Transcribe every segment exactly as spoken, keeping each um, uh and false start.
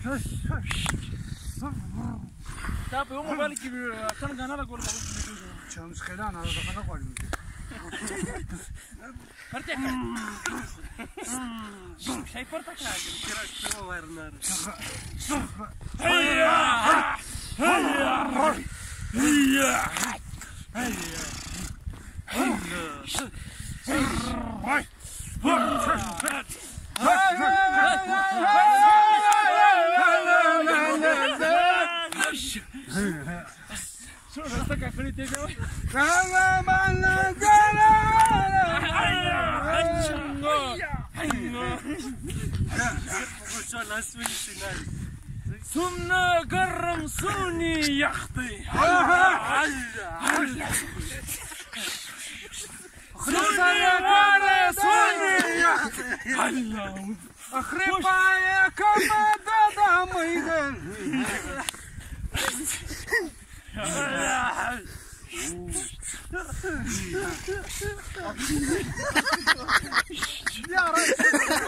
دا په یو موبایل کې څنګه نه راګول چې هم خلان هغه نه غواړم پرته کړ شي پرته کړ چې راځو ورنار هيا هيا هيا هيا سمنا قرم سوني يخطي أخربا يا كما دادا ميدان يا رجل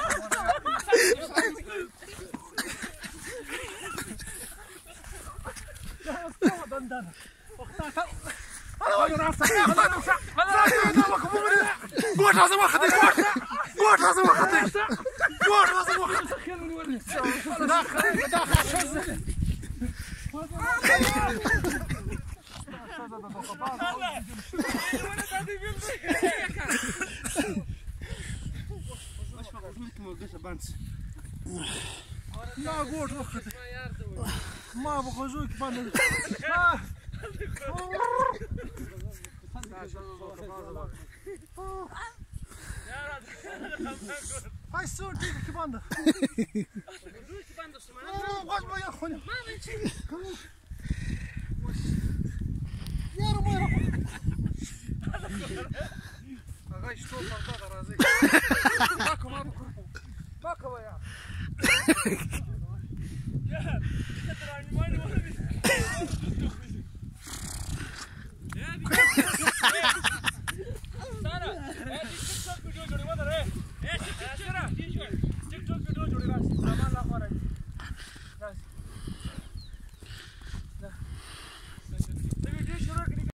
قوت لازم اخذ قوت لازم اخذ قوت لازم اخذ داخل داخل شزل لا قوت اخذ ما بخزوك بنا هاي الصور دي كباندا واش ما يا خويا يا رب يا رب هاي شتو فردا رازي باكو ما باكو يا يا تراني ما